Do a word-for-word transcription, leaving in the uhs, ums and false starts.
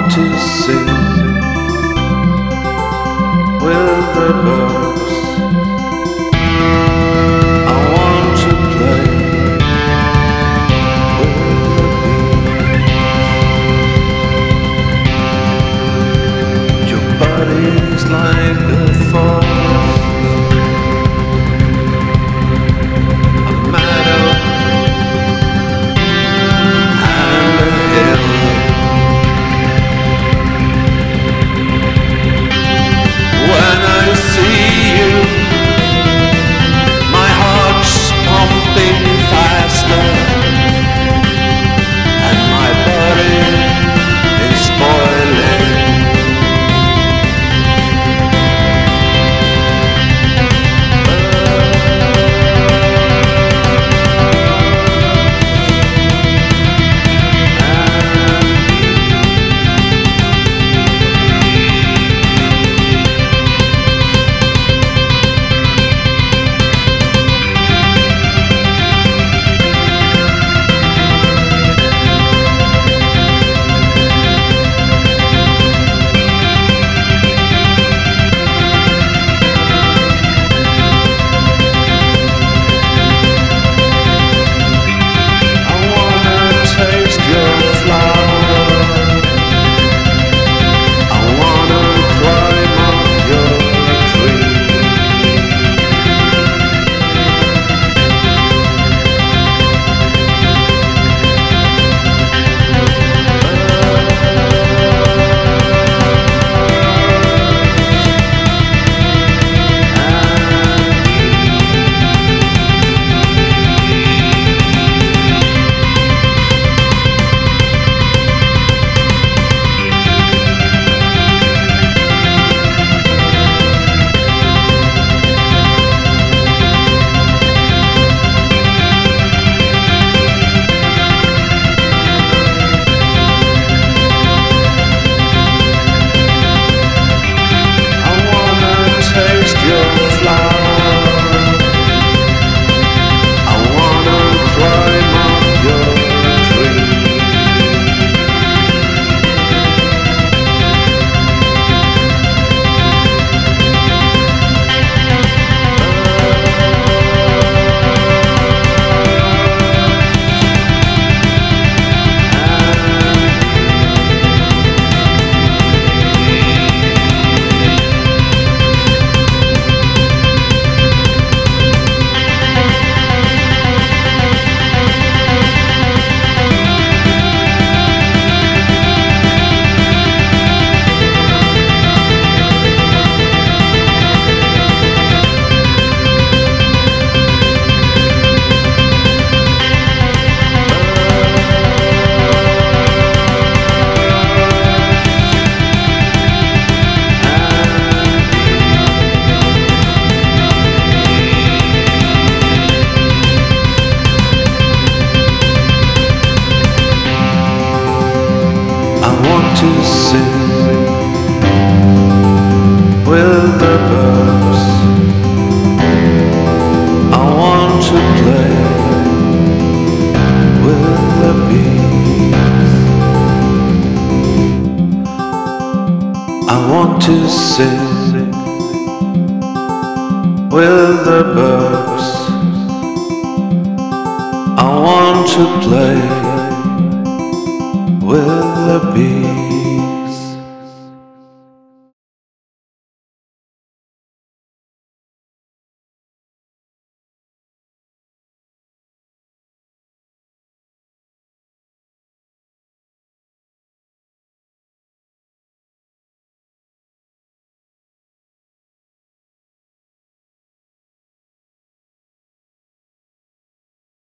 want to sing with the birds. I want to play with the bees. Your body's like a forest, a meadow and a hill. When I see you, my heart's pumping faster, and my body is boiling. To sing with the birds. I want to play with the bees. I want to sing with the birds. I want to play with the bees.